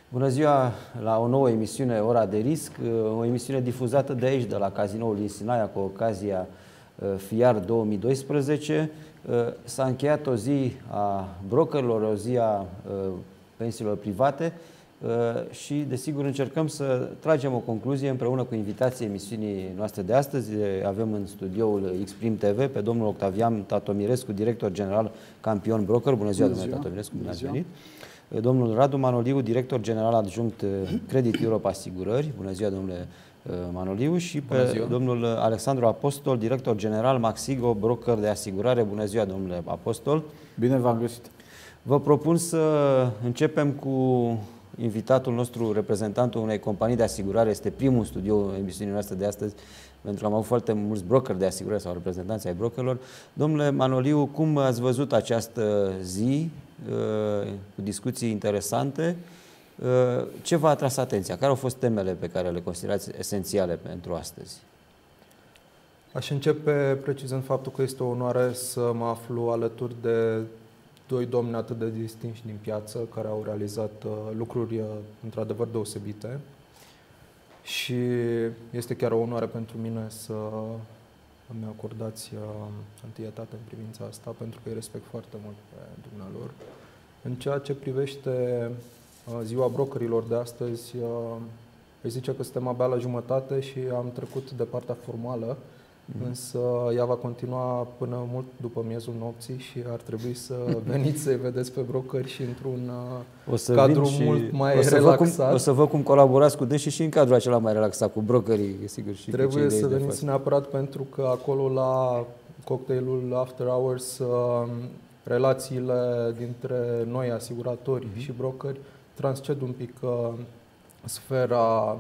Bună ziua la o nouă emisiune, Ora de Risc, o emisiune difuzată de aici, de la Cazinoul din Sinaia, cu ocazia FIAR 2012. S-a încheiat o zi a brokerilor, o zi a pensiilor private și, desigur, încercăm să tragem o concluzie împreună cu invitații emisiunii noastre de astăzi. Avem în studioul Xprim TV pe domnul Octavian Tatomirescu, director general Campion Broker. Bună ziua, domnule Tatomirescu, bine ați venit. Domnul Radu Manoliu, director general adjunct Credit Europe Asigurări. Bună ziua, domnule Manoliu. Și pe domnul Alexandru Apostol, director general Maxigo, broker de asigurare. Bună ziua, domnule Apostol. Bine v-am găsit. Vă propun să începem cu invitatul nostru, reprezentantul unei companii de asigurare. Este primul studio emisiunii noastre de astăzi, pentru că am avut foarte mulți brokeri de asigurare sau reprezentanți ai brokerilor. Domnule Manoliu, cum ați văzut această zi cu discuții interesante? Ce v-a atras atenția? Care au fost temele pe care le considerați esențiale pentru astăzi? Aș începe precizând faptul că este o onoare să mă aflu alături de doi domni atât de distinși din piață, care au realizat lucruri într-adevăr deosebite. Și este chiar o onoare pentru mine să îmi acordați întâietate în privința asta, pentru că îi respect foarte mult pe dumnealor. În ceea ce privește ziua brokerilor de astăzi, îi zice că suntem abia la jumătate și am trecut de partea formală, însă ea va continua până mult după miezul nopții și ar trebui să veniți să-i vedeți pe brokeri și într-un cadru mult mai relaxat. O să văd cum colaborați cu dânsii și în cadrul acela mai relaxat, cu brokerii, sigur. Și trebuie să veniți neapărat, pentru că acolo la cocktailul After Hours relațiile dintre noi asiguratori și brokeri transced un pic sfera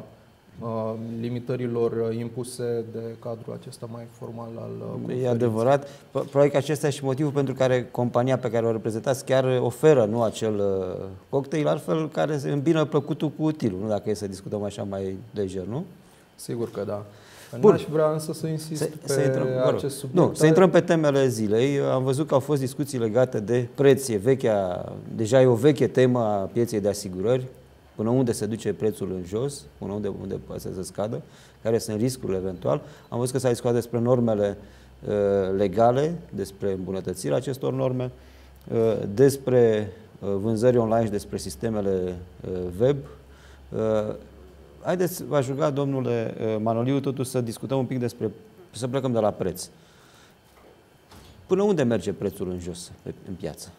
limitărilor impuse de cadrul acesta mai formal al conferinței. E adevărat. Probabil că acesta e și motivul pentru care compania pe care o reprezentați chiar oferă nu acel cocktail, altfel care se îmbină plăcutul cu utilul, nu, dacă e să discutăm așa mai lejer, nu? Sigur că da. N-aș vrea însă să insist pe acest subiect. Nu, să intrăm pe temele zilei. Am văzut că au fost discuții legate de preț. Deja e o veche temă a pieței de asigurări. Până unde se duce prețul în jos, până unde poate să scadă, care sunt riscurile eventual. Am văzut că s-a discutat despre normele legale, despre îmbunătățirea acestor norme, despre vânzări online și despre sistemele web. Haideți, v-aș ruga, domnule Manoliu, totuși să discutăm un pic să plecăm de la preț. Până unde merge prețul în jos în piață?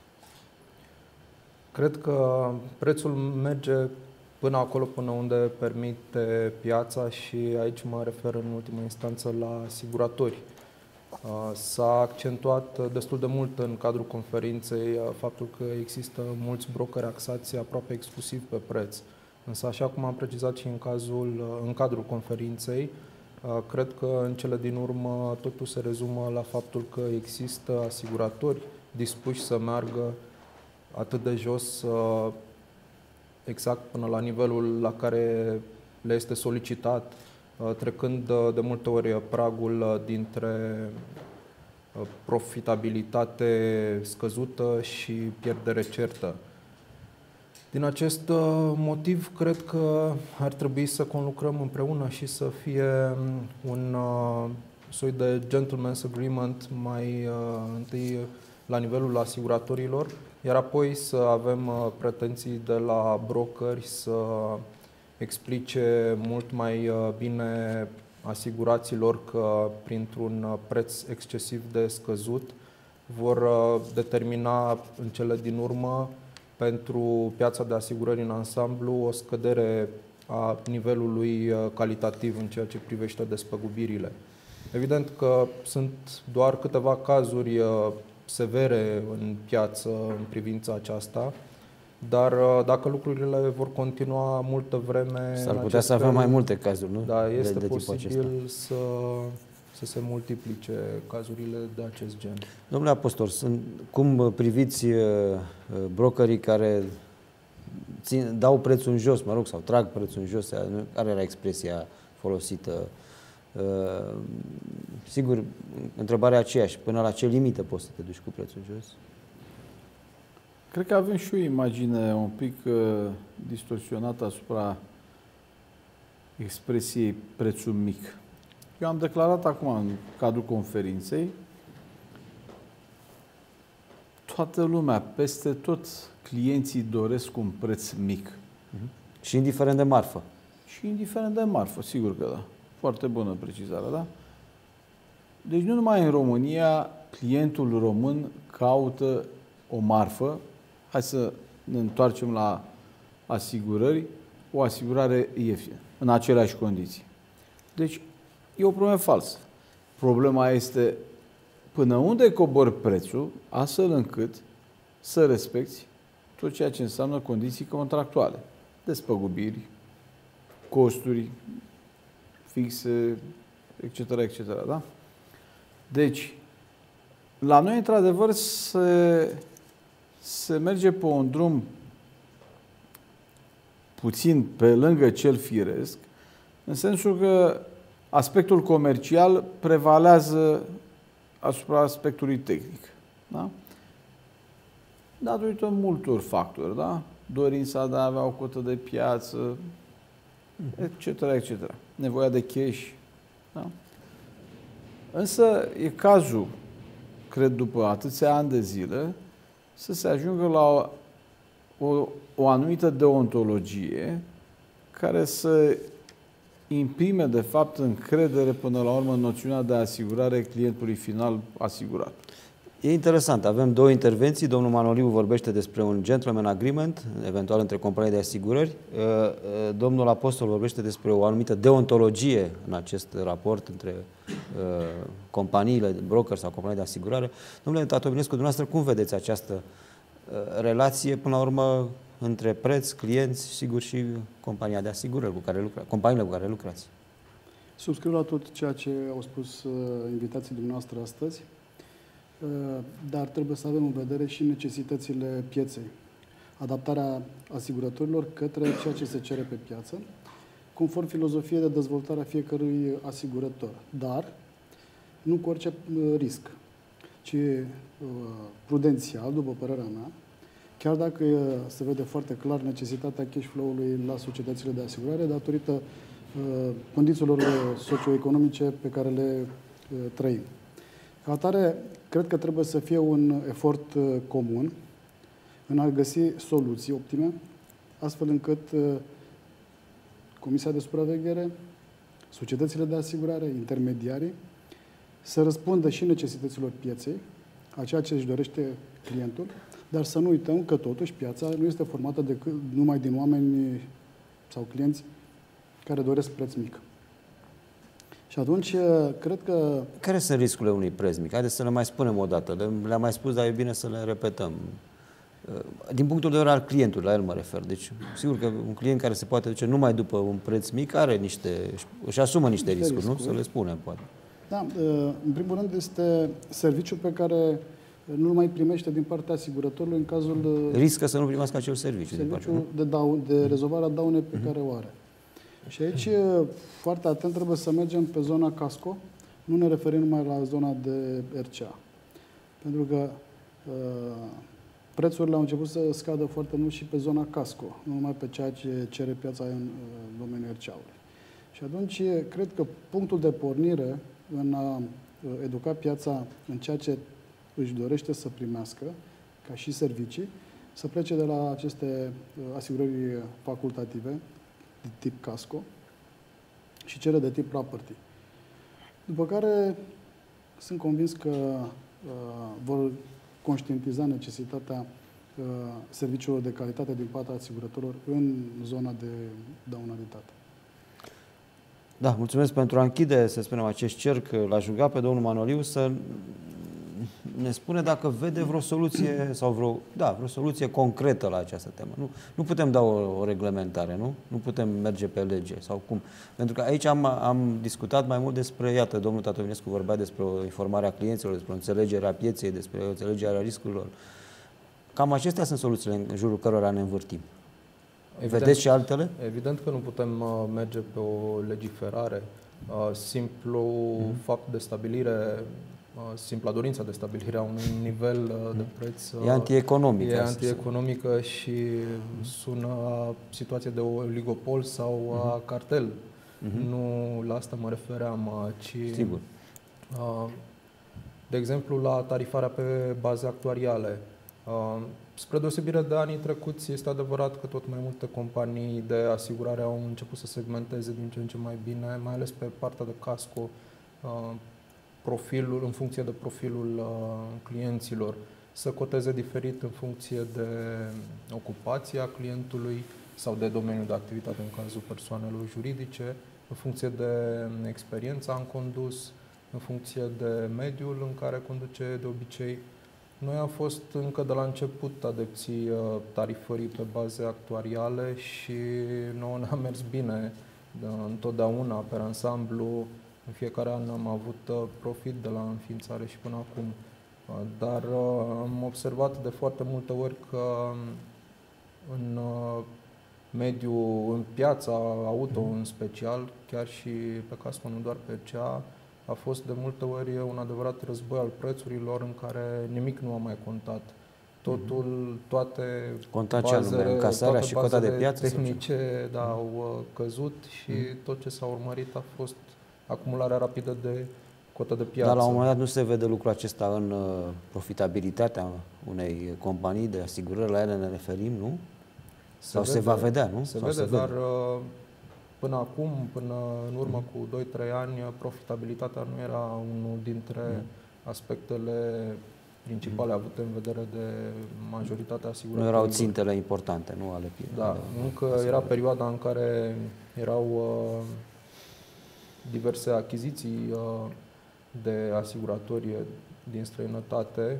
Cred că prețul merge până acolo, până unde permite piața, și aici mă refer în ultimă instanță la asiguratori. S-a accentuat destul de mult în cadrul conferinței faptul că există mulți brokeri axați aproape exclusiv pe preț. Însă, așa cum am precizat și în cadrul conferinței, cred că în cele din urmă totul se rezumă la faptul că există asiguratori dispuși să meargă atât de jos, exact până la nivelul la care le este solicitat, trecând de multe ori pragul dintre profitabilitate scăzută și pierdere certă. Din acest motiv, cred că ar trebui să conlucrăm împreună și să fie un soi de gentleman's agreement mai întâi la nivelul asiguratorilor, iar apoi să avem pretenții de la brokeri să explice mult mai bine asiguraților că printr-un preț excesiv de scăzut vor determina în cele din urmă pentru piața de asigurări în ansamblu o scădere a nivelului calitativ în ceea ce privește despăgubirile. Evident că sunt doar câteva cazuri severe în piață în privința aceasta, dar dacă lucrurile vor continua multă vreme... S-ar putea să avem mai multe cazuri, nu? Da, este posibil să se multiplice cazurile de acest gen. Domnule Apostol, cum priviți brokerii care dau prețul în jos, mă rog, sau trag prețul în jos? Care era expresia folosită? Sigur, întrebarea aceeași. Până la ce limită poți să te duci cu prețul jos? Cred că avem și o imagine un pic distorsionată asupra expresiei prețul mic. Eu am declarat acum în cadrul conferinței, toată lumea, peste tot, clienții doresc un preț mic. Și indiferent de marfă. Și indiferent de marfă, sigur că da. Foarte bună precizarea, da? Deci nu numai în România, clientul român caută o marfă. Hai să ne întoarcem la asigurări, o asigurare ieftină, în aceleași condiții. Deci, e o problemă falsă. Problema este până unde cobori prețul, astfel încât să respecti tot ceea ce înseamnă condiții contractuale. Despăgubiri, costuri fixe, etc., etc., da? Deci, la noi, într-adevăr, se merge pe un drum puțin pe lângă cel firesc, în sensul că aspectul comercial prevalează asupra aspectului tehnic. Da? Datorită multor factori, da? Dorința de a avea o cotă de piață, etc., etc. Nevoia de cash. Da? Însă e cazul, cred, după atâția ani de zile, să se ajungă la o anumită deontologie care să imprime, de fapt, încredere până la urmă în noțiunea de asigurare clientului final asigurat. E interesant. Avem două intervenții. Domnul Manoliu vorbește despre un gentleman agreement, eventual între companii de asigurări. Domnul Apostol vorbește despre o anumită deontologie în acest raport între companiile de broker sau companii de asigurare. Domnule Tatominescu, dumneavoastră, cum vedeți această relație, până la urmă, între preț, clienți, sigur, și compania de asigurări companiile cu care lucrați? Subscriu la tot ceea ce au spus invitații dumneavoastră astăzi, dar trebuie să avem în vedere și necesitățile pieței. Adaptarea asigurătorilor către ceea ce se cere pe piață, conform filozofiei de dezvoltare a fiecărui asigurător, dar nu cu orice risc, ci prudențial, după părerea mea, chiar dacă se vede foarte clar necesitatea cash flow-ului la societățile de asigurare datorită condițiilor socioeconomice pe care le trăim. Ca atare, cred că trebuie să fie un efort comun în a găsi soluții optime, astfel încât Comisia de Supraveghere, societățile de asigurare, intermediarii, să răspundă și necesităților pieței, a ceea ce își dorește clientul, dar să nu uităm că totuși piața nu este formată numai din oameni sau clienți care doresc preț mic. Și atunci, cred că... Care sunt riscurile unui preț mic? Haideți să le mai spunem o dată. Le-am mai spus, dar e bine să le repetăm. Din punctul de vedere al clientului, la el mă refer. Deci, sigur că un client care se poate duce numai după un preț mic își asumă niște riscuri, nu? Să le spunem, poate. Da, în primul rând este serviciul pe care nu-l mai primește din partea asigurătorului în cazul... Riscă să nu primească acel serviciu. Serviciul de rezolvare a daunei pe care o are. Și aici, foarte atent, trebuie să mergem pe zona casco, nu ne referim numai la zona de RCA. Pentru că prețurile au început să scadă foarte mult și pe zona casco, nu numai pe ceea ce cere piața în domeniul RCA-ului. Și atunci, cred că punctul de pornire în a educa piața în ceea ce își dorește să primească, ca și servicii, să plece de la aceste asigurări facultative, de tip casco, și cele de tip property. După care sunt convins că vor conștientiza necesitatea serviciilor de calitate din partea asigurătorilor în zona de daunalitate. Da, mulțumesc pentru a închide, să spunem, acest cerc. L-aș ruga pe domnul Manoliu să ne spune dacă vede vreo soluție sau vreo soluție concretă la această temă. Nu putem da o reglementare, nu? Nu putem merge pe lege sau cum. Pentru că aici am discutat mai mult despre, iată, domnul Tatominescu vorbea despre o informare a clienților, despre o înțelegere a pieței, despre o înțelegere a riscurilor. Cam acestea sunt soluțiile în jurul cărora ne învârtim. Vedeți și altele? Evident că nu putem merge pe o legiferare. Simplu fapt de stabilire simpla dorință de stabilire a unui nivel de preț. E antieconomică. E antieconomică și sună a situație de oligopol sau a cartel. Nu la asta mă refeream, ci Sigur. De exemplu la tarifarea pe baze actuariale. Spre deosebire de anii trecuți, este adevărat că tot mai multe companii de asigurare au început să segmenteze din ce în ce mai bine, mai ales pe partea de casco, profilul, în funcție de profilul clienților, să coteze diferit în funcție de ocupația clientului sau de domeniul de activitate în cazul persoanelor juridice, în funcție de experiența în condus, în funcție de mediul în care conduce de obicei. Noi am fost încă de la început adepții tarifării pe baze actuariale și nouă ne-a mers bine întotdeauna, pe ansamblu. În fiecare an am avut profit de la înființare și până acum. Dar am observat de foarte multe ori că în mediul, în piața auto în special, chiar și pe casco, nu doar pe cea, a fost de multe ori un adevărat război al prețurilor în care nimic nu a mai contat. Totul, toate bazele și cota de piață tehnice au căzut și tot ce s-a urmărit a fost acumularea rapidă de cotă de piață. Dar la un moment dat nu se vede lucrul acesta în profitabilitatea unei companii de asigurări, la ele ne referim, nu? Sau se va vedea, nu? Se vede, dar până acum, până în urmă cu 2-3 ani, profitabilitatea nu era unul dintre aspectele principale avute în vedere de majoritatea asigurărilor. Nu erau țintele importante, nu ale pieței. Da, încă era perioada în care erau diverse achiziții de asiguratori din străinătate.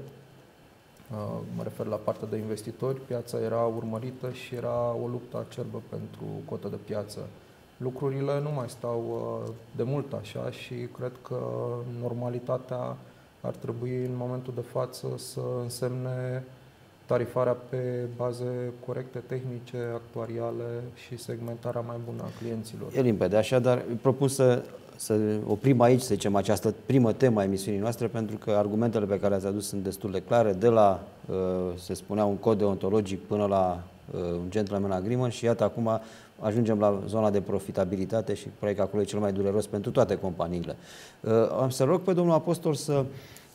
Mă refer la partea de investitori. Piața era urmărită și era o luptă acerbă pentru cotă de piață. Lucrurile nu mai stau de mult așa și cred că normalitatea ar trebui în momentul de față să însemne tarifarea pe baze corecte, tehnice, actuariale și segmentarea mai bună a clienților. E limpede, așadar propun să oprim aici, să zicem, această primă temă a emisiunii noastre, pentru că argumentele pe care le-ați adus sunt destul de clare, de la, se spunea, un cod deontologic până la un gentleman agreement și iată, acum ajungem la zona de profitabilitate și probabil că acolo e cel mai dureros pentru toate companiile. Am să rog pe domnul Apostol să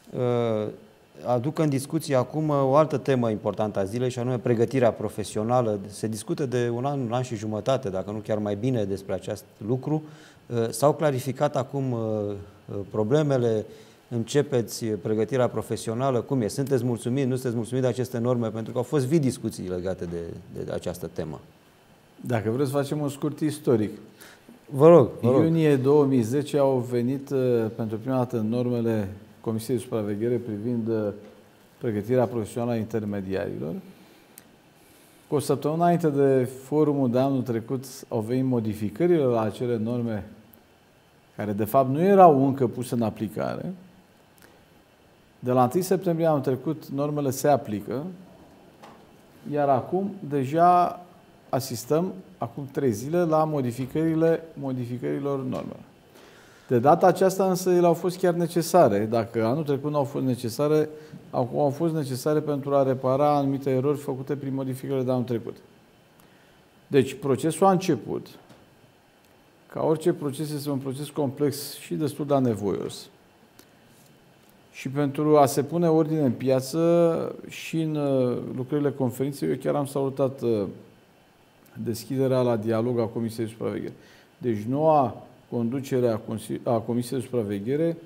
aducă în discuție acum o altă temă importantă a zilei și anume pregătirea profesională. Se discută de un an și jumătate, dacă nu chiar mai bine, despre acest lucru. S-au clarificat acum problemele, începeți pregătirea profesională, cum e? Sunteți mulțumiți, nu sunteți mulțumiți de aceste norme? Pentru că au fost vii discuții legate de această temă. Dacă vreți, facem un scurt istoric. Vă rog. În iunie 2010 au venit pentru prima dată normele Comisiei de Supraveghere privind pregătirea profesională a intermediarilor. Cu o săptămână înainte de forumul de anul trecut au venit modificările la acele norme care de fapt nu erau încă puse în aplicare. De la 1 septembrie anul trecut normele se aplică, iar acum deja asistăm, acum 3 zile, la modificărilor normelor. De data aceasta însă ele au fost chiar necesare. Dacă anul trecut nu au fost necesare, acum au fost necesare pentru a repara anumite erori făcute prin modificările de anul trecut. Deci procesul a început. Ca orice proces este un proces complex și destul de anevoios. Și pentru a se pune ordine în piață și în lucrările conferinței, eu chiar am salutat deschiderea la dialog a Comisiei de Supraveghere. Deci noua conducere a Comisiei de Supraveghere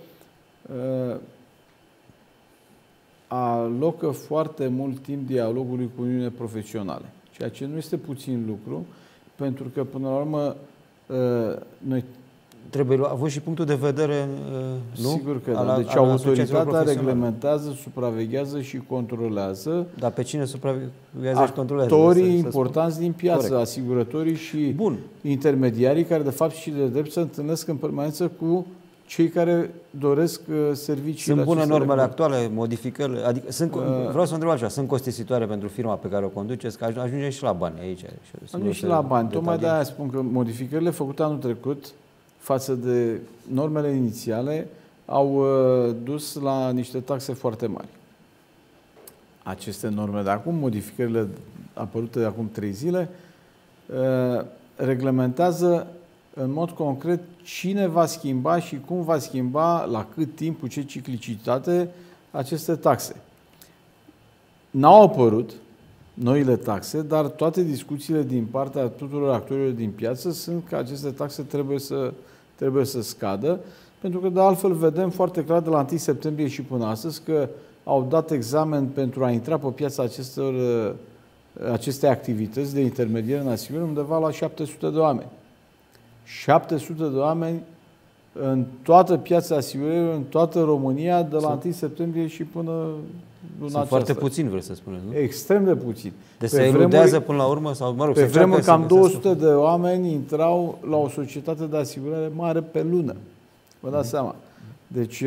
alocă foarte mult timp dialogului cu uniunile profesionale, ceea ce nu este puțin lucru, pentru că până la urmă noi trebuie avut și punctul de vedere, nu? Sigur că da. Deci autoritatea reglementează, supraveghează și controlează. Dar pe cine supraveghează și controlează? Actorii importanți din piață, corect, asigurătorii și intermediarii, care de fapt și de drept se întâlnesc în permanență cu cei care doresc serviciile. Sunt bune normele actuale, modificările? Adică vreau să întreb așa, sunt costisitoare pentru firma pe care o conduceți, că ajunge și la bani aici. Ajunge și la bani. Tocmai de-aia spun că modificările făcute anul trecut față de normele inițiale au dus la niște taxe foarte mari. Aceste norme de acum, modificările apărute de acum 3 zile, reglementează în mod concret cine va schimba și cum va schimba, la cât timp, cu ce ciclicitate, aceste taxe. N-au apărut noile taxe, dar toate discuțiile din partea tuturor actorilor din piață sunt că aceste taxe trebuie să scadă, pentru că de altfel vedem foarte clar de la 1 septembrie și până astăzi că au dat examen pentru a intra pe piața acestei activități de intermediere în asigurări undeva la 700 de oameni. 700 de oameni în toată piața asigurărilor, în toată România, de la 1 septembrie și până luna aceasta. Sunt foarte puțini, vreți să spuneți, nu? Extrem de puțini. Deci se eludează până la urmă? Sau, mă rog, pe vremuri cam 200 de oameni intrau la o societate de asigurare mare pe lună. Vă dați seama. Deci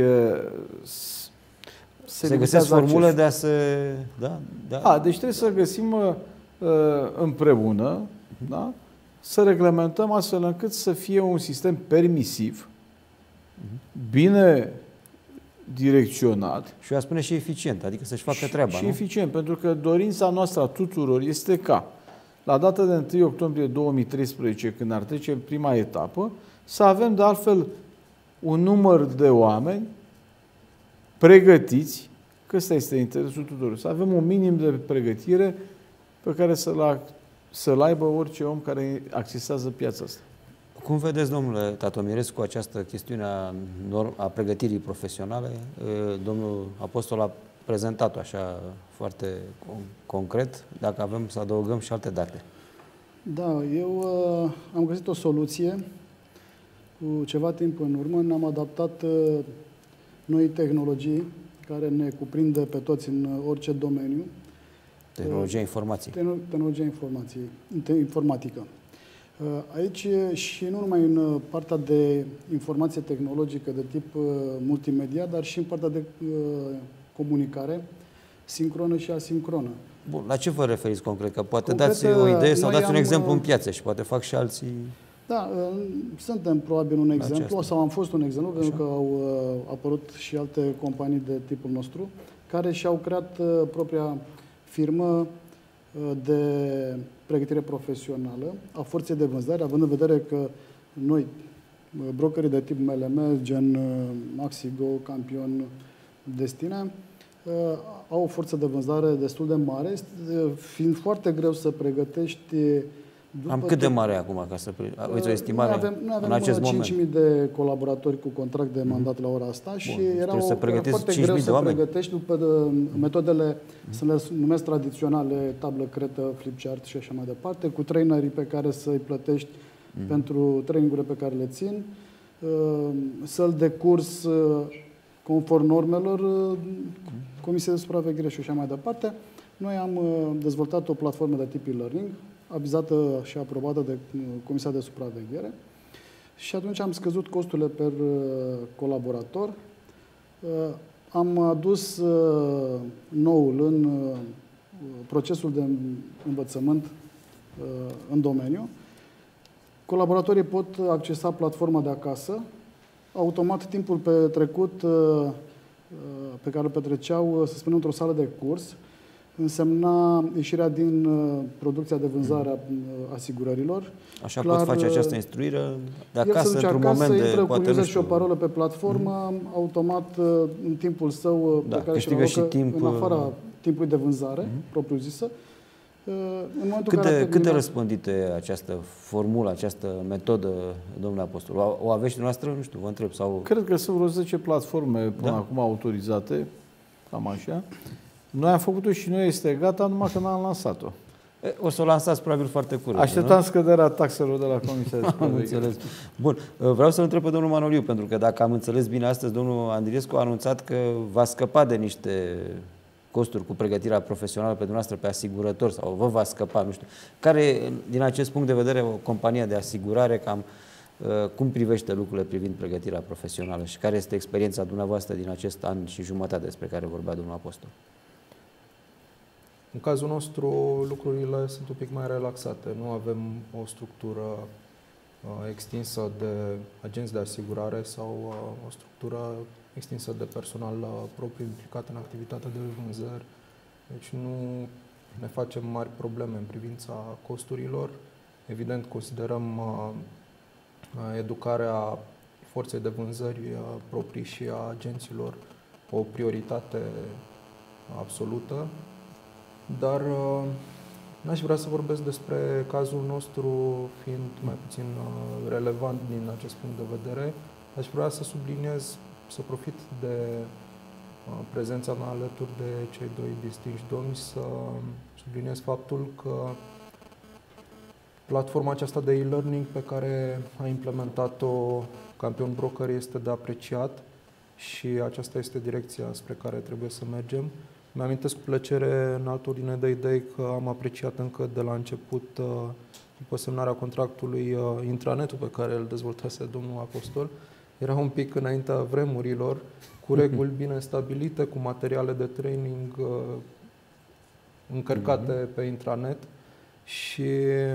se găsesc formule de a se... Da? Deci trebuie să găsim împreună, da? Să reglementăm astfel încât să fie un sistem permisiv, bine direcționat. Și eu aș spune și eficient, adică să-și facă treaba, și nu? eficient, pentru că dorința noastră a tuturor este ca, la data de 1 octombrie 2013, când ar trece prima etapă, să avem de altfel un număr de oameni pregătiți, că ăsta este interesul tuturor, să avem un minim de pregătire pe care să-l aibă orice om care accesează piața asta. Cum vedeți, domnule Tatomirescu, această chestiune a pregătirii profesionale? Domnul Apostol a prezentat-o așa foarte concret, dacă avem să adăugăm și alte date. Da, eu am găsit o soluție. Cu ceva timp în urmă ne-am adaptat noi tehnologii care ne cuprinde pe toți în orice domeniu. Tehnologia informației. Tehnologia informatică. Aici și nu numai în partea de informație tehnologică de tip multimedia, dar și în partea de comunicare sincronă și asincronă. Bun, la ce vă referiți concret? Că poate dați o idee sau dați un exemplu în piață și poate fac și alții... Da, suntem probabil un exemplu, sau am fost un exemplu, pentru că au apărut și alte companii de tipul nostru, care și-au creat propria firmă de pregătire profesională a forței de vânzare, având în vedere că noi, brokerii de tip MLM, gen Maxigo, Campion, Destina, au o forță de vânzare destul de mare, fiind foarte greu să pregătești. Am cât de mare acum, ca să aveți o estimare în acest moment? 5.000 de colaboratori cu contract de mandat la ora asta. Bun, și era foarte greu să pregătești după metodele, să le numesc tradiționale, tablă, cretă, flipchart și așa mai departe, cu trainerii pe care să-i plătești pentru trainingurile pe care le țin, săli de curs conform normelor, comisie de supraveghere și așa mai departe. Noi am dezvoltat o platformă de tip e-learning, avizată și aprobată de Comisia de Supraveghere, și atunci am scăzut costurile per colaborator. Am adus noul în procesul de învățământ în domeniu. Colaboratorii pot accesa platforma de acasă. Automat, timpul petrecut, pe care îl petreceau, să spunem, într-o sală de curs, însemna ieșirea din producția de vânzare a asigurărilor. Așa clar, pot face această instruire de acasă, într-un moment de... intră cu user și o parolă pe platformă, automat, în timpul său, pe care și-l alocă, în afara timpului de vânzare, propriu-zisă. Cât de răspândită e această formulă, această metodă, domnule Apostol? O aveți dumneavoastră? Nu știu, vă întreb. Sau... Cred că sunt vreo 10 platforme până acum autorizate, cam așa. Noi am făcut-o și noi, este gata, numai că n-am lansat-o. O să o lansați probabil foarte curând. Așteptam scăderea taxelor de la Comisia de Supraveghere. Bun. Vreau să-l întreb pe domnul Manoliu, pentru că dacă am înțeles bine astăzi, domnul Andriescu a anunțat că va scăpa de niște costuri cu pregătirea profesională pe dumneavoastră, pe asigurători, sau vă va scăpa, nu știu. Care, din acest punct de vedere, o companie de asigurare, cum privește lucrurile privind pregătirea profesională și care este experiența dumneavoastră din acest an și jumătate despre care vorbea domnul Apostol? În cazul nostru, lucrurile sunt un pic mai relaxate. Nu avem o structură extinsă de agenți de asigurare sau o structură extinsă de personal propriu implicat în activitatea de vânzări. Deci nu ne facem mari probleme în privința costurilor. Evident, considerăm educarea forței de vânzări proprii și a agenților o prioritate absolută, dar n-aș vrea să vorbesc despre cazul nostru fiind mai puțin relevant din acest punct de vedere. Aș vrea să subliniez, să profit de prezența mea alături de cei doi distinși domni, să subliniez faptul că platforma aceasta de e-learning pe care a implementat-o Campion Broker este de apreciat și aceasta este direcția spre care trebuie să mergem. Mi-amintesc cu plăcere, în altă ordine de idei, că am apreciat încă de la început, după semnarea contractului, intranetul pe care îl dezvoltase domnul Apostol. Era un pic înaintea vremurilor, cu reguli bine stabilite, cu materiale de training încărcate pe intranet și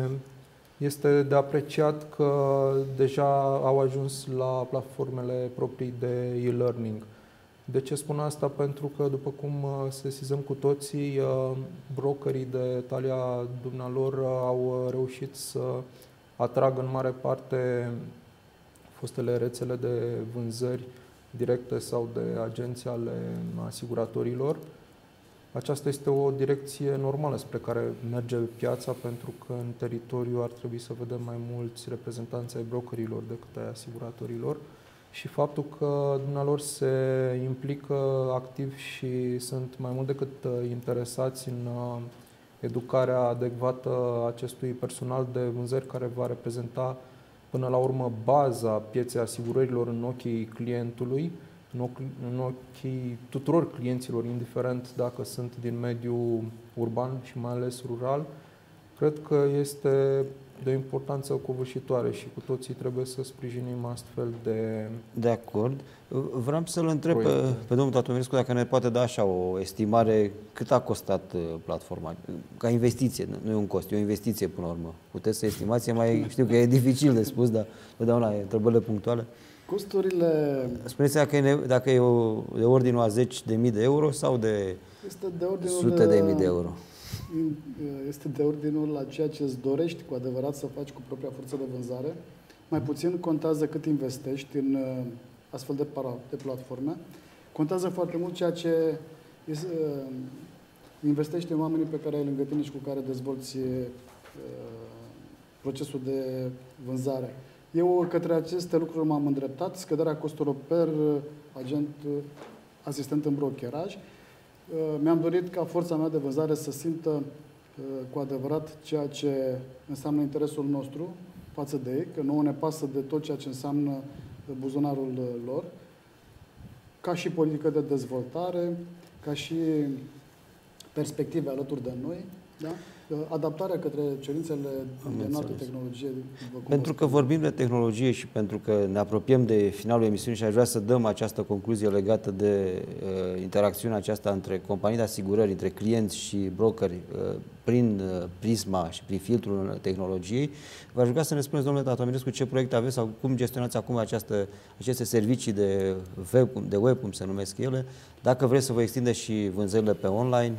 este de apreciat că deja au ajuns la platformele proprii de e-learning. De ce spun asta? Pentru că, după cum sesizăm cu toții, brokerii de talia dumnealor au reușit să atragă în mare parte fostele rețele de vânzări directe sau de agenții ale asiguratorilor. Aceasta este o direcție normală spre care merge piața, pentru că în teritoriu ar trebui să vedem mai mulți reprezentanți ai brokerilor decât ai asiguratorilor. Și faptul că dumnealor se implică activ și sunt mai mult decât interesați în educarea adecvată a acestui personal de vânzări care va reprezenta până la urmă baza pieței asigurărilor în ochii clientului, în ochii tuturor clienților, indiferent dacă sunt din mediul urban și mai ales rural, cred că este de o importanță covârșitoare și cu toții trebuie să sprijinim astfel de... De acord. Vreau să-l întreb pe domnul Tatomirescu dacă ne poate da așa o estimare cât a costat platforma, ca investiție, nu e un cost, e o investiție până la urmă. Puteți să estimați, știu că e dificil de spus, dar totdeauna e întrebările punctuale. Costurile... Spuneți dacă e de ordinul a 10.000 de euro sau de sute de mii de euro. Este de ordinul la ceea ce îți dorești cu adevărat să faci cu propria forță de vânzare. Mai puțin contează cât investești în astfel de platforme. Contează foarte mult ceea ce investești în oamenii pe care ai lângă tine și cu care dezvolți procesul de vânzare. Eu către aceste lucruri m-am îndreptat, scăderea costurilor per agent asistent în brokeraj. Mi-am dorit ca forța mea de vânzare să simtă cu adevărat ceea ce înseamnă interesul nostru față de ei, că nouă ne pasă de tot ceea ce înseamnă buzunarul lor, ca și politică de dezvoltare, ca și perspective alături de noi, da? Adaptarea către cerințele de înaltă tehnologie. Pentru că vorbim de tehnologie și pentru că ne apropiem de finalul emisiunii și aș vrea să dăm această concluzie legată de interacțiunea aceasta între companii de asigurări, între clienți și brokeri, prin prisma și prin filtrul tehnologiei, v-aș ruga să ne spuneți, domnule Tatomirescu, ce proiecte aveți sau cum gestionați acum aceste servicii de web, cum se numesc ele, dacă vreți să vă extindeți și vânzările pe online.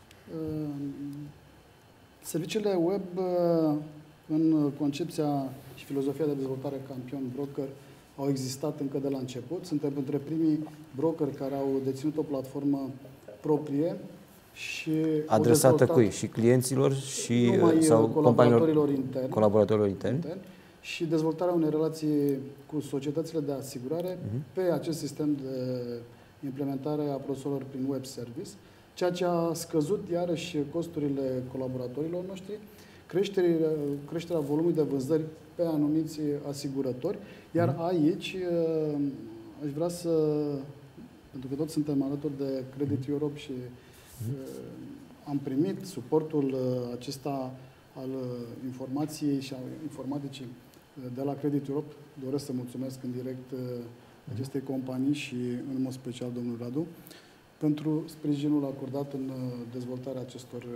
Serviciile web, în concepția și filozofia de dezvoltare Campion Broker, au existat încă de la început. Suntem între primii brokeri care au deținut o platformă proprie și adresată cui? Și clienților și sau colaboratorilor interni? Și dezvoltarea unei relații cu societățile de asigurare pe acest sistem de implementare a produselor prin web service, ceea ce a scăzut iarăși costurile colaboratorilor noștri, creșterea volumului de vânzări pe anumiți asigurători, iar aici aș vrea să, pentru că toți suntem alături de Credit Europe și am primit suportul acesta al informației și al informaticii de la Credit Europe, doresc să mulțumesc în direct acestei companii și în mod special domnul Radu, pentru sprijinul acordat în dezvoltarea acestor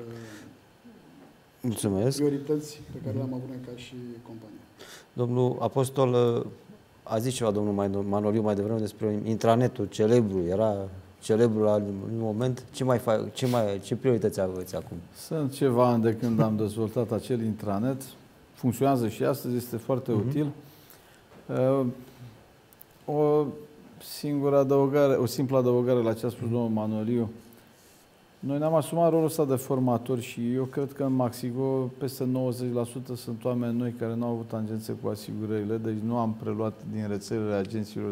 priorități pe care le-am avut noi ca și companie. Domnul Apostol, A zis ceva domnul Manoliu mai devreme despre intranetul celebru, era celebru la un moment. Ce priorități aveți acum? Sunt ceva ani de când am dezvoltat acel intranet. Funcționează și astăzi, este foarte util. O simplă adăugare la ce a spus domnul Manoliu. Noi ne-am asumat rolul ăsta de formatori și eu cred că în Maxigo peste 90% sunt oameni noi care nu au avut tangențe cu asigurările, deci nu am preluat din rețelele agenților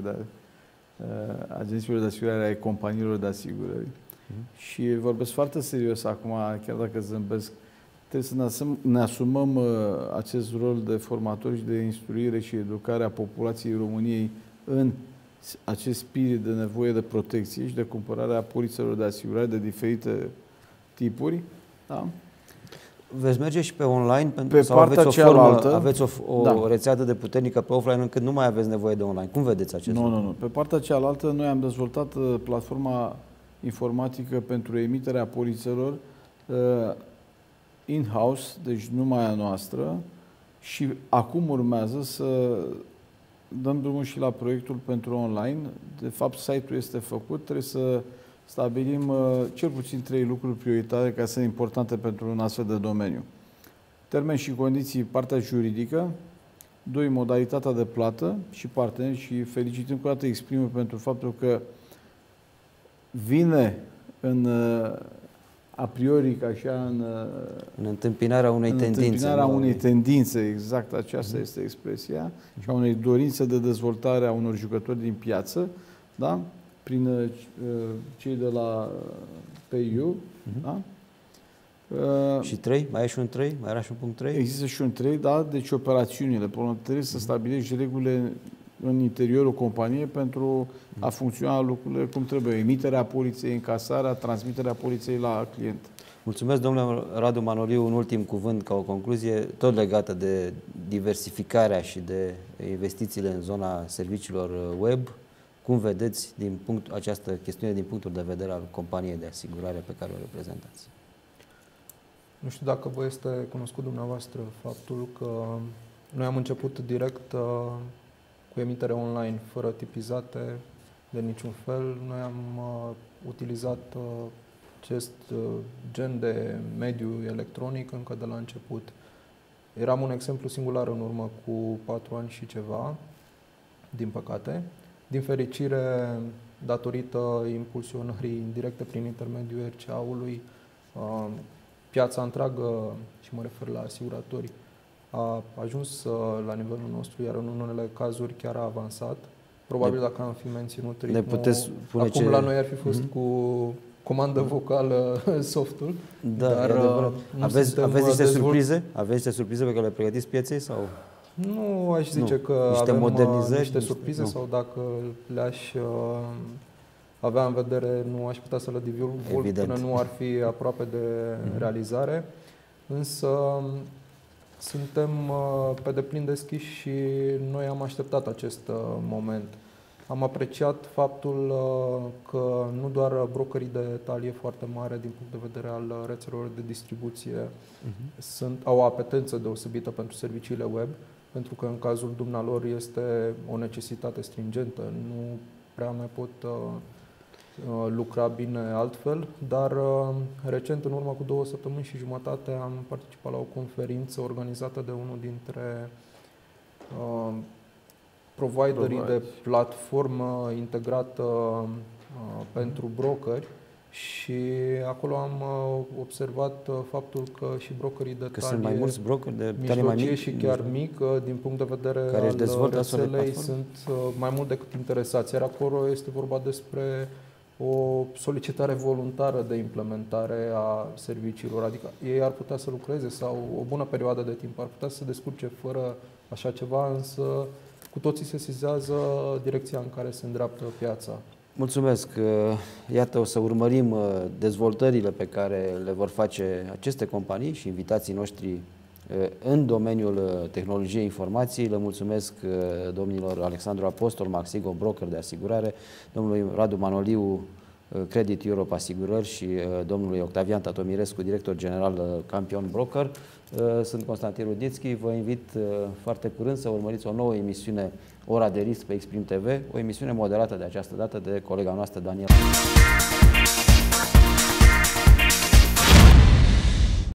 de asigurare ai companiilor de asigurări. Și vorbesc foarte serios acum, chiar dacă zâmbesc, trebuie să ne asumăm acest rol de formatori și de instruire și educare a populației României în acest spirit de nevoie de protecție și de cumpărarea polițelor de asigurare de diferite tipuri. Da? Veți merge și pe online? Pe partea cealaltă, aveți o rețea atât de puternică pe offline încât nu mai aveți nevoie de online. Cum vedeți acest lucru? Nu. Pe partea cealaltă, noi am dezvoltat platforma informatică pentru emiterea polițelor in-house, deci numai a noastră, și acum urmează să dăm drumul și la proiectul pentru online. De fapt, site-ul este făcut, trebuie să stabilim cel puțin 3 lucruri prioritare care sunt importante pentru un astfel de domeniu. Termeni și condiții, partea juridică. 2. Modalitatea de plată și parteneri, și felicităm cu o dată exprimul pentru faptul că vine a priori, ca așa, în întâmpinarea unei tendințe. În întâmpinarea unei tendințe, exact aceasta este expresia, și a unei dorințe de dezvoltare a unor jucători din piață, da? Prin cei de la PIU. Da? Și 3? Mai e și un 3? Mai era și un punct 3? Există și un 3, da? Deci operațiunile. Trebuie să stabilești regulile în interiorul companiei pentru a funcționa lucrurile cum trebuie. Emiterea poliței, încasarea, transmiterea poliței la client. Mulțumesc, domnule Radu Manoliu. Un ultim cuvânt ca o concluzie, tot legată de diversificarea și de investițiile în zona serviciilor web. Cum vedeți această chestiune din punctul de vedere al companiei de asigurare pe care o reprezentați? Nu știu dacă vă este cunoscut dumneavoastră faptul că noi am început direct cu emitere online, fără tipizate de niciun fel. Noi am utilizat acest gen de mediu electronic încă de la început. Eram un exemplu singular în urmă cu 4 ani și ceva, din păcate. Din fericire, datorită impulsionării indirecte prin intermediul RCA-ului, piața întreagă, și mă refer la asiguratori, a ajuns la nivelul nostru, iar în unele cazuri chiar a avansat. Probabil dacă am fi menținut ritmul, acum la noi ar fi fost cu comandă vocală softul. Da, dar aveți niște surprize? Aveți niște surprize pe care le pregătiți pieței? Sau? Nu aș zice că avem niște surprize sau dacă le-aș avea în vedere, nu aș putea să le divulg până nu ar fi aproape de realizare. Însă suntem pe deplin deschiși și noi am așteptat acest moment. Am apreciat faptul că nu doar brokerii de talie foarte mare din punct de vedere al rețelelor de distribuție au o apetență deosebită pentru serviciile web, pentru că în cazul dumnealor este o necesitate stringentă. Nu prea mai pot lucra bine altfel, dar recent, în urmă cu 2 săptămâni și jumătate, am participat la o conferință organizată de unul dintre providerii de platformă integrată pentru brokeri și acolo am observat faptul că și brokerii de talie sunt mai mulți brokeri de talie mai mic și chiar mic, din punct de vedere al rețelei, sunt mai mult decât interesați. Iar acolo este vorba despre o solicitare voluntară de implementare a serviciilor, adică ei ar putea să lucreze sau o bună perioadă de timp ar putea să se descurce fără așa ceva, însă cu toții se sesizează direcția în care se îndreaptă piața. Mulțumesc! Iată, o să urmărim dezvoltările pe care le vor face aceste companii și invitații noștri în domeniul tehnologiei informației. Le mulțumesc domnilor Alexandru Apostol, Maxigo, broker de asigurare, domnului Radu Manoliu, Credit Europe Asigurări și domnului Octavian Tatomirescu, director general Campion Broker. Sunt Constantin Rudnițchi. Vă invit foarte curând să urmăriți o nouă emisiune Ora de Risc pe Exprim TV, o emisiune moderată de această dată de colega noastră Daniela.